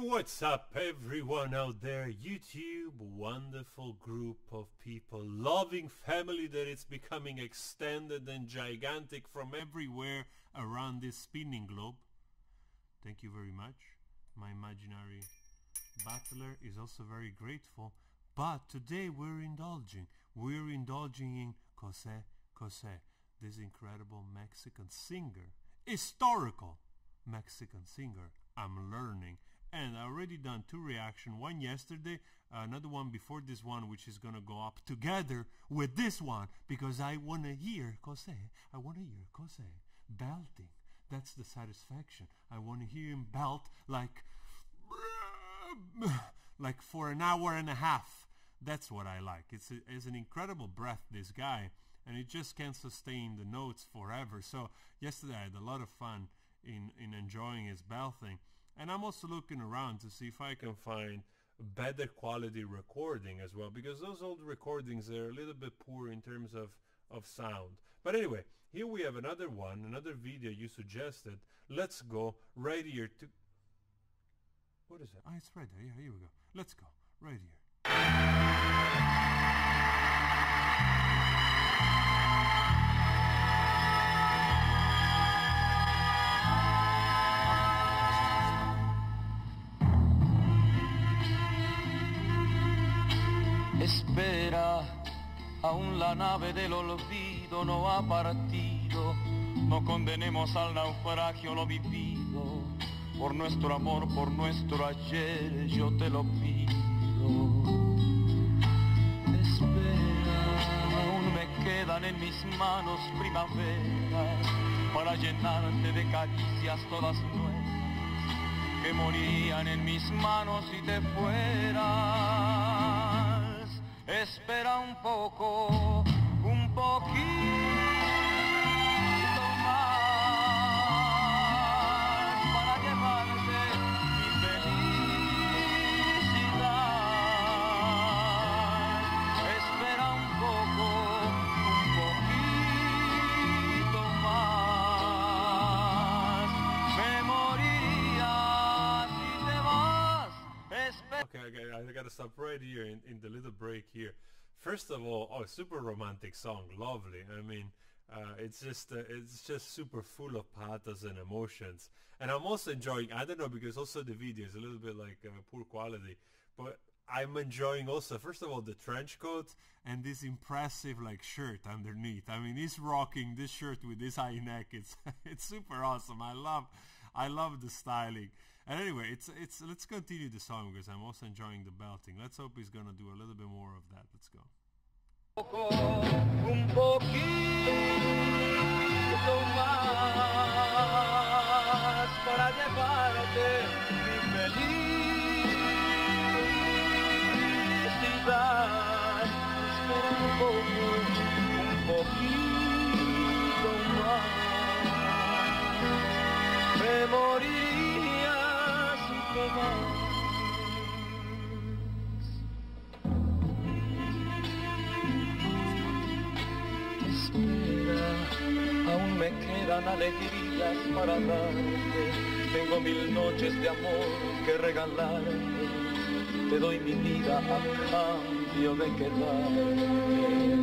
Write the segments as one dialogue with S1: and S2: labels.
S1: What's up everyone out there? YouTube, wonderful group of people, loving family that is becoming extended and gigantic from everywhere around this spinning globe. Thank you very much. My imaginary butler is also very grateful. But today we're indulging in José José, this incredible Mexican singer, historical Mexican singer. I'm learning, and I already done 2 reactions, one yesterday, another one before this one, which is gonna go up together with this one, because I wanna hear José, belting. That's the satisfaction. I wanna hear him belt like for an hour and a half. That's what I like. It's an incredible breath, this guy, and he just can't sustain the notes forever. So yesterday I had a lot of fun in enjoying his belting, and I'm also looking around to see if I can find better quality recording as well, because those old recordings are a little bit poor in terms of sound. But anyway, here we have another video you suggested. Let's go right here to... What is that? Ah, it's right there. Yeah, here we go. Let's go right here.
S2: Espera, aún la nave del olvido no ha partido. No condenemos al naufragio lo vivido. Por nuestro amor, por nuestro ayer, yo te lo pido. Espera, aún me quedan en mis manos primaveras para llenarte de caricias todas nuevas que morirían en mis manos si te fueras. Espera un poco, un poquito más para llevarte mi felicidad. Espera un poco, un poquito más. Me moriría si te vas.
S1: Okay, I gotta stop right here in the little break here. First of all, super romantic song, lovely. I mean, it's just super full of pathos and emotions. And I'm also enjoying, I don't know, because also the video is a little bit like poor quality, but I'm enjoying also, first of all, the trench coat and this impressive like shirt underneath. I mean, he's rocking this shirt with this high neck. It's super awesome. I love the styling. And anyway, let's continue the song because I'm also enjoying the belting. Let's hope he's gonna do a little bit more of that. Let's go.
S2: Un poquito más para llevarte mi felicidad. Espera un poquito más. Me moriría si te vas. Aún me quedan alegrías para darte. Tengo 1000 noches de amor que regalarte. Te doy mi vida a cambio de quedarte.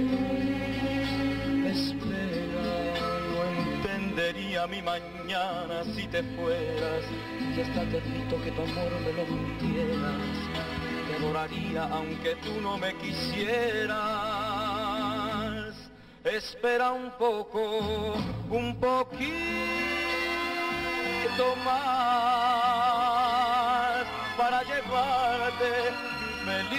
S2: Espera, no entendería mi mañana si te fueras. Y hasta te admito que tu amor me lo mintieras. Te adoraría aunque tú no me quisieras. Espera un poco, un poquito más para llevarte mi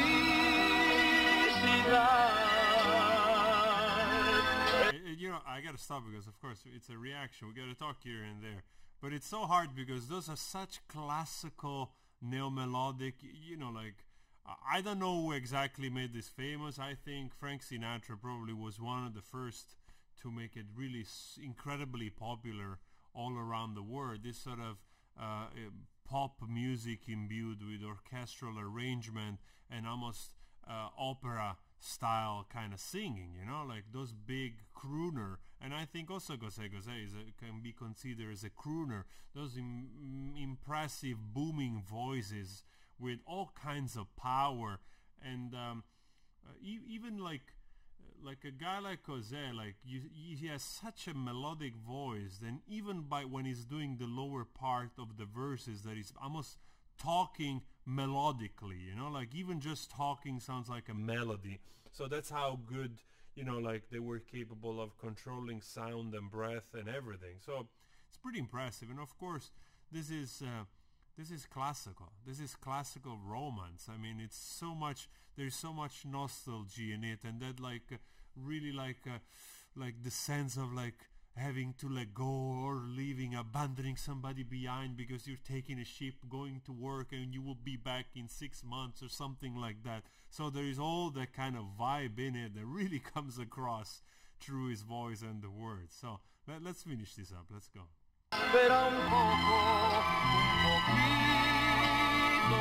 S2: felicidad.
S1: You know, I gotta stop because of course it's a reaction. We gotta talk here and there. But it's so hard because those are such classical neo-melodic, you know, like, I don't know who exactly made this famous. I think Frank Sinatra probably was one of the first to make it really incredibly popular all around the world. This sort of pop music imbued with orchestral arrangement and almost opera style kind of singing, you know, like those big crooner. And I think also Gose Gose can be considered as a crooner. Those impressive booming voices with all kinds of power, and even like a guy like Jose, like he has such a melodic voice. Then even by when he's doing the lower part of the verses, that he's almost talking melodically, you know, like even just talking sounds like a melody. So that's how good, you know, like they were capable of controlling sound and breath and everything. So it's pretty impressive. And of course, this is classical. This is classical romance. I mean, it's so much. There's so much nostalgia in it, and that really like the sense of like having to let go or leaving, abandoning somebody behind because you're taking a ship, going to work, and you will be back in 6 months or something like that. So there is all that kind of vibe in it that really comes across through his voice and the words. So let's finish this up. Let's go.
S2: Espera un poco, un poquito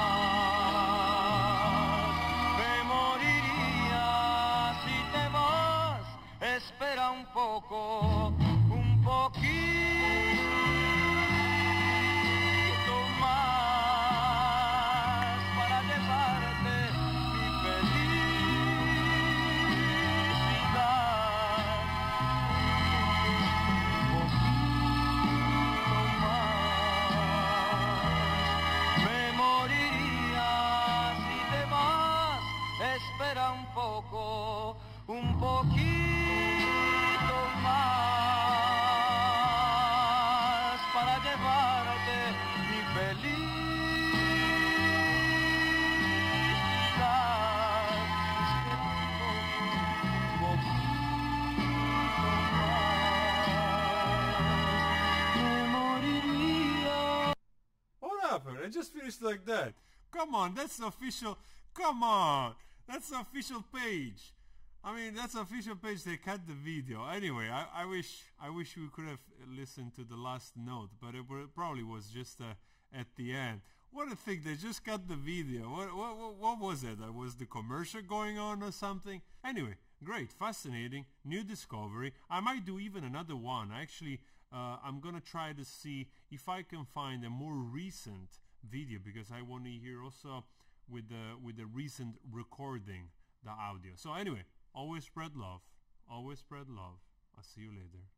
S2: más. Me moriría si te vas. Espera un poco, un poquito más para llevarte mi felicidad. Espera un poco, un poquito más para llevarte mi felicidad. Un poquito más, me moriría.
S1: What happened? I just finished like that. Come on, that's the official. Come on, that's the official page. I mean, that's the official page. They cut the video. Anyway, I wish we could have listened to the last note, but it probably was just at the end. What a thing! They just cut the video. What was it? Was the commercial going on or something? Anyway, great, fascinating, new discovery. I might do even another one. Actually, I'm gonna try to see if I can find a more recent video, because I want to hear also with the recent recording the audio. So anyway, always spread love. Always spread love. I'll see you later.